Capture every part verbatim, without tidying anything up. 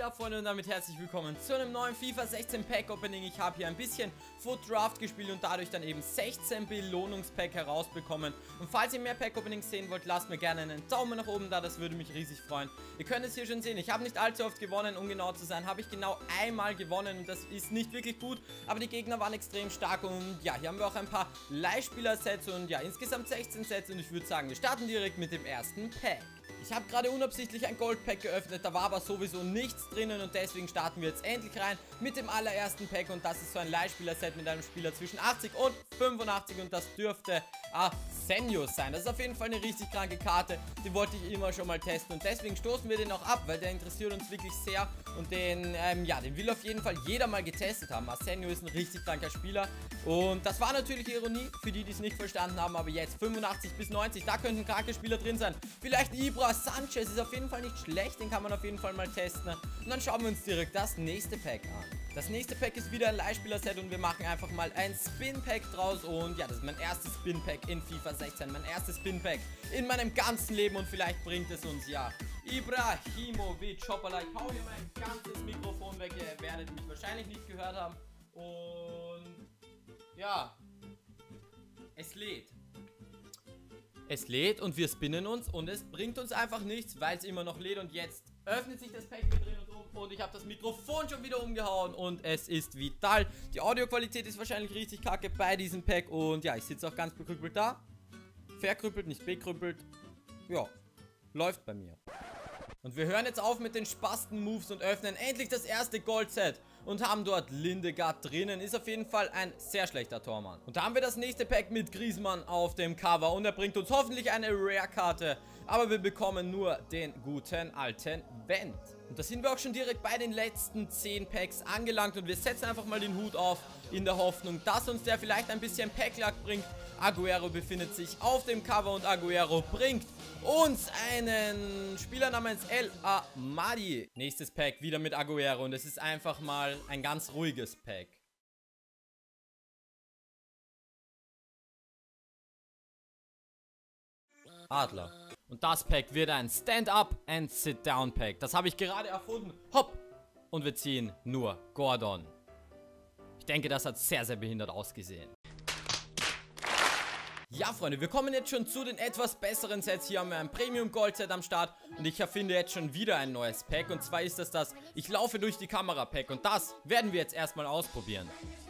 geht ab, Freunde, und damit herzlich willkommen zu einem neuen FIFA sechzehn Pack Opening. Ich habe hier ein bisschen Foot Draft gespielt und dadurch dann eben sechzehn Belohnungspack herausbekommen. Und falls ihr mehr Pack Openings sehen wollt, lasst mir gerne einen Daumen nach oben da, das würde mich riesig freuen. Ihr könnt es hier schon sehen, ich habe nicht allzu oft gewonnen, um genau zu sein, habe ich genau einmal gewonnen und das ist nicht wirklich gut, aber die Gegner waren extrem stark und ja, hier haben wir auch ein paar Leihspieler-Sets und ja, insgesamt sechzehn Sets und ich würde sagen, wir starten direkt mit dem ersten Pack. Ich habe gerade unabsichtlich ein Gold-Pack geöffnet, da war aber sowieso nichts drinnen und deswegen starten wir jetzt endlich rein mit dem allerersten Pack und das ist so ein Leihspieler-Set mit einem Spieler zwischen achtzig und fünfundachtzig und das dürfte Asenio sein. Das ist auf jeden Fall eine richtig kranke Karte, die wollte ich immer schon mal testen und deswegen stoßen wir den auch ab, weil der interessiert uns wirklich sehr und den, ähm, ja, den will auf jeden Fall jeder mal getestet haben. Asenio ist ein richtig kranker Spieler und das war natürlich Ironie für die, die es nicht verstanden haben, aber jetzt fünfundachtzig bis neunzig, da könnten kranke Spieler drin sein. Vielleicht Ibra Sanchez ist auf jeden Fall nicht schlecht, den kann man auf jeden Fall mal testen. Und dann schauen wir uns direkt das nächste Pack an. Das nächste Pack ist wieder ein Leihspieler-Set und wir machen einfach mal ein Spin-Pack draus. Und ja, das ist mein erstes Spin-Pack in FIFA sechzehn, mein erstes Spin-Pack in meinem ganzen Leben und vielleicht bringt es uns ja Ibrahimovic. Hoppala, ich hau hier mein ganzes Mikrofon weg, ihr werdet mich wahrscheinlich nicht gehört haben. Und ja, es lädt. Es lädt und wir spinnen uns und es bringt uns einfach nichts, weil es immer noch lädt und jetzt öffnet sich das Pack, wir drehen uns um und ich habe das Mikrofon schon wieder umgehauen und es ist vital. Die Audioqualität ist wahrscheinlich richtig kacke bei diesem Pack und ja, ich sitze auch ganz bekrüppelt da. Verkrüppelt, nicht bekrüppelt. Ja, läuft bei mir. Und wir hören jetzt auf mit den Spasten-Moves und öffnen endlich das erste Gold-Set. Und haben dort Lindegaard drinnen. Ist auf jeden Fall ein sehr schlechter Tormann. Und da haben wir das nächste Pack mit Griezmann auf dem Cover. Und er bringt uns hoffentlich eine Rare-Karte. Aber wir bekommen nur den guten alten Wendt. Und da sind wir auch schon direkt bei den letzten zehn Packs angelangt. Und wir setzen einfach mal den Hut auf in der Hoffnung, dass uns der vielleicht ein bisschen Packlack bringt. Aguero befindet sich auf dem Cover und Aguero bringt uns einen Spieler namens El Amadi. Nächstes Pack wieder mit Aguero und es ist einfach mal ein ganz ruhiges Pack. Adler. Und das Pack wird ein Stand-Up and Sit-Down Pack. Das habe ich gerade erfunden. Hopp. Und wir ziehen nur Gordon. Ich denke, das hat sehr, sehr behindert ausgesehen. Ja, Freunde, wir kommen jetzt schon zu den etwas besseren Sets. Hier haben wir ein Premium Gold Set am Start und ich erfinde jetzt schon wieder ein neues Pack. Und zwar ist das das Ich laufe durch die Kamera Pack und das werden wir jetzt erstmal ausprobieren.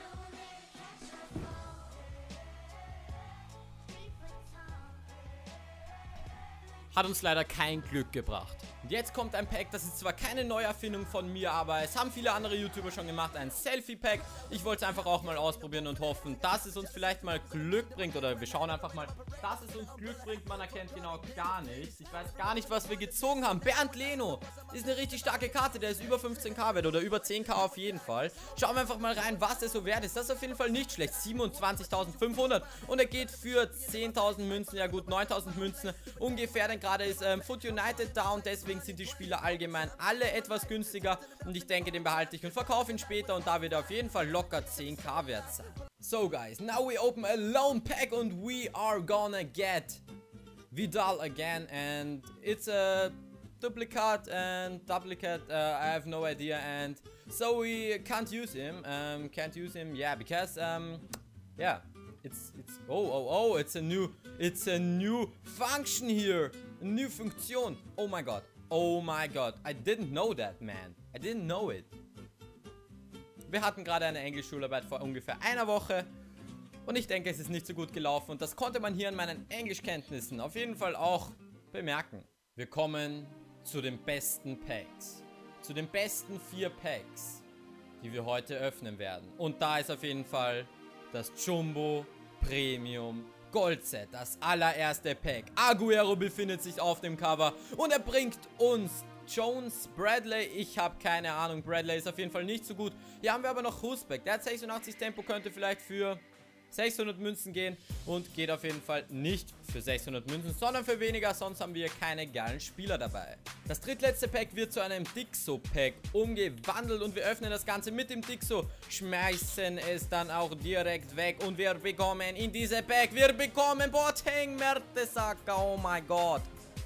Hat uns leider kein Glück gebracht. Und jetzt kommt ein Pack, das ist zwar keine Neuerfindung von mir, aber es haben viele andere YouTuber schon gemacht, ein Selfie-Pack. Ich wollte es einfach auch mal ausprobieren und hoffen, dass es uns vielleicht mal Glück bringt. Oder wir schauen einfach mal, dass es uns Glück bringt. Man erkennt genau gar nichts. Ich weiß gar nicht, was wir gezogen haben. Bernd Leno ist eine richtig starke Karte, der ist über fünfzehn K wert oder über zehn K auf jeden Fall. Schauen wir einfach mal rein, was der so wert ist. Das ist auf jeden Fall nicht schlecht. siebenundzwanzigtausendfünfhundert und er geht für zehntausend Münzen, ja gut, neuntausend Münzen ungefähr, denn gerade ist ähm, Foot United da und deswegen sind die Spieler allgemein alle etwas günstiger und ich denke, den behalte ich und verkaufe ihn später und da wird er auf jeden Fall locker zehn K wert sein. So guys, now we open a lone pack and we are gonna get Vidal again and it's a duplicate and duplicate, uh, I have no idea and so we can't use him, um, can't use him, yeah, because, um, yeah. It's, it's, oh, oh, oh, it's a new, it's a new function here. A new Funktion. Oh my god. Oh my god. I didn't know that, man. I didn't know it. Wir hatten gerade eine Englischschularbeit vor ungefähr einer Woche. Und ich denke, es ist nicht so gut gelaufen. Und das konnte man hier an meinen Englischkenntnissen auf jeden Fall auch bemerken. Wir kommen zu den besten Packs. Zu den besten vier Packs, die wir heute öffnen werden. Und da ist auf jeden Fall das Jumbo Premium Gold Set, das allererste Pack. Aguero befindet sich auf dem Cover und er bringt uns Jones Bradley. Ich habe keine Ahnung, Bradley ist auf jeden Fall nicht so gut. Hier haben wir aber noch Husbeck, der hat sechsundachtzig Tempo, könnte vielleicht für sechshundert Münzen gehen und geht auf jeden Fall nicht für sechshundert Münzen, sondern für weniger, sonst haben wir keine geilen Spieler dabei. Das drittletzte Pack wird zu einem Dixo-Pack umgewandelt und wir öffnen das Ganze mit dem Dixo, schmeißen es dann auch direkt weg und wir bekommen in diese Pack, wir bekommen Boateng Mertesacker, oh mein Gott.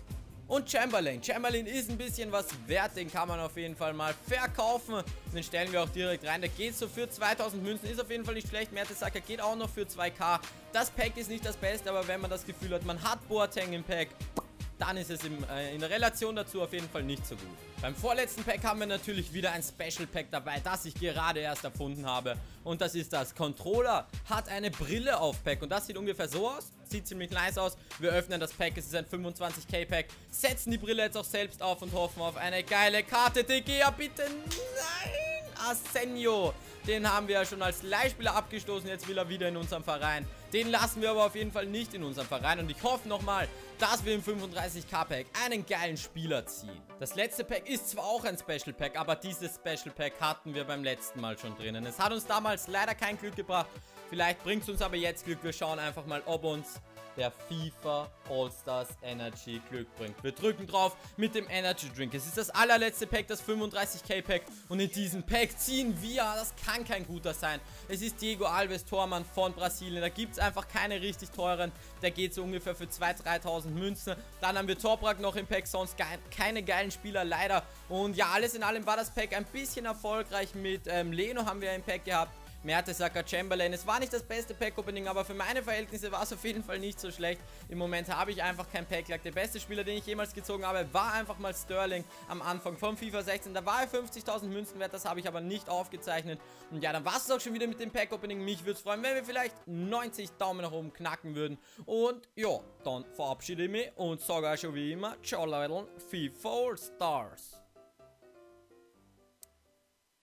Und Chamberlain. Chamberlain ist ein bisschen was wert. Den kann man auf jeden Fall mal verkaufen. Den stellen wir auch direkt rein. Der geht so für zweitausend Münzen. Ist auf jeden Fall nicht schlecht. Mertesacker geht auch noch für zwei K. Das Pack ist nicht das Beste, aber wenn man das Gefühl hat, man hat Boateng im Pack, dann ist es im, äh, in der Relation dazu auf jeden Fall nicht so gut. Beim vorletzten Pack haben wir natürlich wieder ein Special Pack dabei, das ich gerade erst erfunden habe. Und das ist das. Controller hat eine Brille auf Pack und das sieht ungefähr so aus. Sieht ziemlich nice aus. Wir öffnen das Pack, es ist ein fünfundzwanzig K Pack. Setzen die Brille jetzt auch selbst auf und hoffen auf eine geile Karte. De Gea, bitte. Nein. Asenio. Den haben wir ja schon als Leihspieler abgestoßen. Jetzt will er wieder in unserem Verein. Den lassen wir aber auf jeden Fall nicht in unserem Verein. Und ich hoffe nochmal, dass wir im fünfunddreißig K Pack einen geilen Spieler ziehen. Das letzte Pack ist zwar auch ein Special Pack, aber dieses Special Pack hatten wir beim letzten Mal schon drinnen. Es hat uns damals leider kein Glück gebracht. Vielleicht bringt es uns aber jetzt Glück. Wir schauen einfach mal, ob uns der FIFA All-Stars Energy Glück bringt. Wir drücken drauf mit dem Energy Drink. Es ist das allerletzte Pack, das fünfunddreißig K Pack. Und in diesem Pack ziehen wir, das kann kein guter sein. Es ist Diego Alves, Tormann von Brasilien. Da gibt es einfach keine richtig teuren. Der geht so ungefähr für zweitausend, dreitausend Münzen. Dann haben wir Toprak noch im Pack, sonst ge keine geilen Spieler leider. Und ja, alles in allem war das Pack ein bisschen erfolgreich. Mit ähm, Leno haben wir im Pack gehabt. Mertesacker, Chamberlain. Es war nicht das beste Pack-Opening, aber für meine Verhältnisse war es auf jeden Fall nicht so schlecht. Im Moment habe ich einfach kein Pack-Lack. Der beste Spieler, den ich jemals gezogen habe, war einfach mal Sterling am Anfang vom FIFA sechzehn. Da war er fünfzigtausend Münzen wert, das habe ich aber nicht aufgezeichnet. Und ja, dann war es auch schon wieder mit dem Pack-Opening. Mich würde es freuen, wenn wir vielleicht neunzig Daumen nach oben knacken würden. Und ja, dann verabschiede ich mich und sage auch schon wie immer, ciao Leute, FIFA All Stars.